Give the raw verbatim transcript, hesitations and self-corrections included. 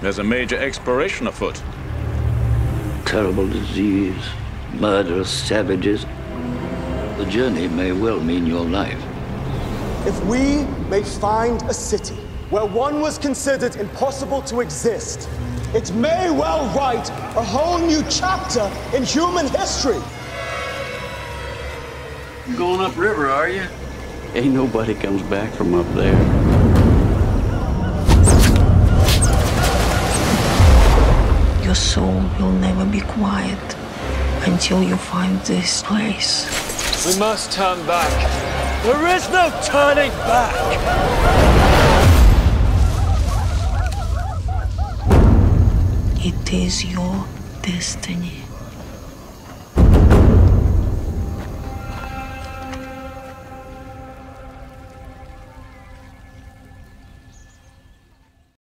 There's a major exploration afoot. Terrible disease, murderous savages. The journey may well mean your life. If we may find a city where one was considered impossible to exist, it may well write a whole new chapter in human history. You going upriver, are you? Ain't nobody comes back from up there. Your soul will never be quiet until you find this place. We must turn back. There is no turning back. It is your destiny.